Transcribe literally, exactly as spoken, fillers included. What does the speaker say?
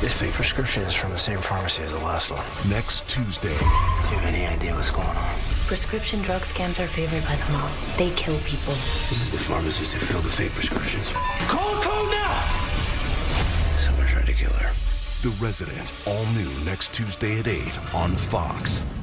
This fake prescription is from the same pharmacy as the last one. Next Tuesday. Do you have any idea what's going on? Prescription drug scams are favored by the mob. They kill people. This is the pharmacist who filled the fake prescriptions. Call code now! Someone tried to kill her. The Resident, all new next Tuesday at eight on Fox.